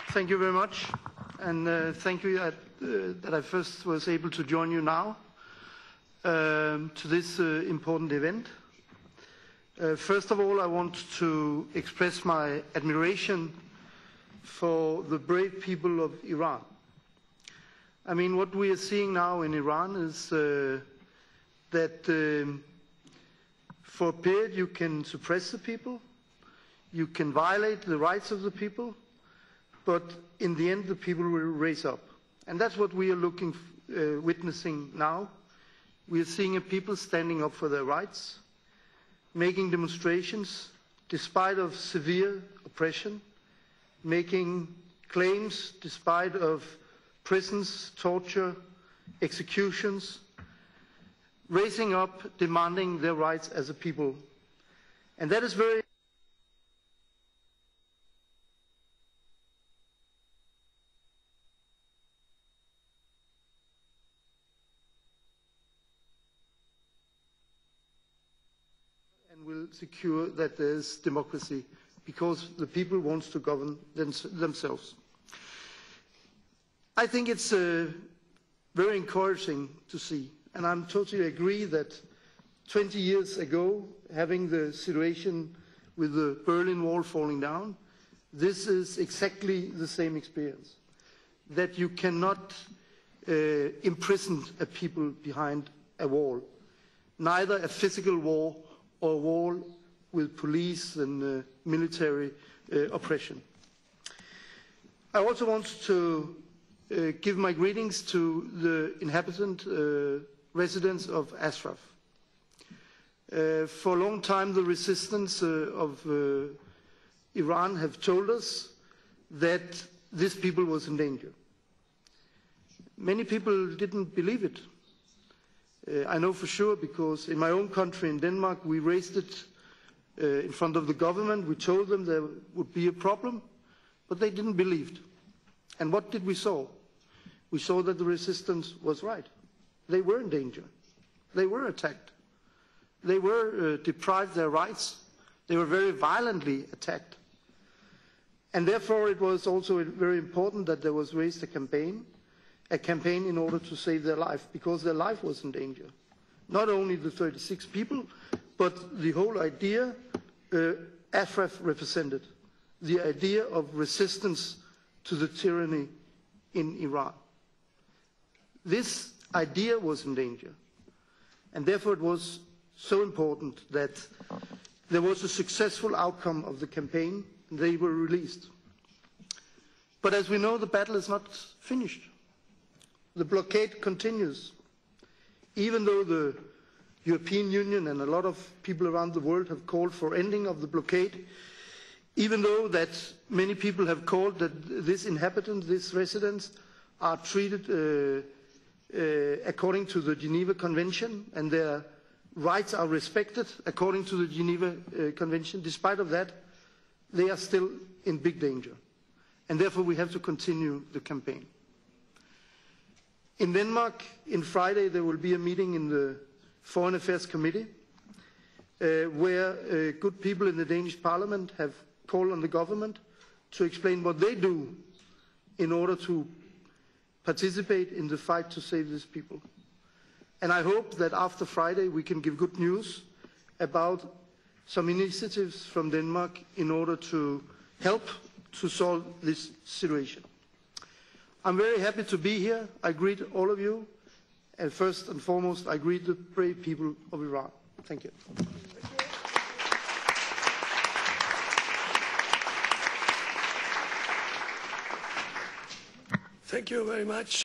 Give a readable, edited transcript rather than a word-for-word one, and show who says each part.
Speaker 1: Thank you very much, and thank you that I first was able to join you now to this important event. First of all, I want to express my admiration for the brave people of Iran. I mean, what we are seeing now in Iran is that for a period you can suppress the people, you can violate the rights of the people, but in the end the people will raise up. And that's what we are witnessing now. We are seeing a people standing up for their rights, making demonstrations despite of severe oppression, making claims despite of prisons, torture, executions, raising up, demanding their rights as a people. And that is very and will secure that there is democracy, because the people want to govern themselves. I think it's very encouraging to see, and I totally agree that 20 years ago, having the situation with the Berlin Wall falling down, this is exactly the same experience, that you cannot imprison a people behind a wall, neither a physical wall or a wall with police and military oppression. I also want to give my greetings to the inhabitant residents of Ashraf. For a long time, the resistance of Iran have told us that this people was in danger. Many people didn't believe it. I know for sure, because in my own country, in Denmark, we raised it in front of the government. We told them there would be a problem, but they didn't believe it. And what did we saw? We saw that the resistance was right. They were in danger. They were attacked. They were deprived their rights. They were very violently attacked. And therefore it was also very important that there was raised a campaign in order to save their life, because their life was in danger. Not only the 36 people, but the whole idea Ashraf represented, the idea of resistance to the tyranny in Iran. This idea was in danger, and therefore it was so important that there was a successful outcome of the campaign, and they were released. But as we know, the battle is not finished. The blockade continues. Even though the European Union and a lot of people around the world have called for ending of the blockade, even though that many people have called that these inhabitants, these residents, are treated according to the Geneva Convention, and their rights are respected according to the Geneva Convention, despite of that, they are still in big danger. And therefore we have to continue the campaign. In Denmark, on Friday, there will be a meeting in the Foreign Affairs Committee where good people in the Danish Parliament have called on the government to explain what they do in order to participate in the fight to save these people. And I hope that after Friday we can give good news about some initiatives from Denmark in order to help to solve this situation. I'm very happy to be here. I greet all of you. And first and foremost, I greet the brave people of Iran. Thank you.
Speaker 2: Thank you very much.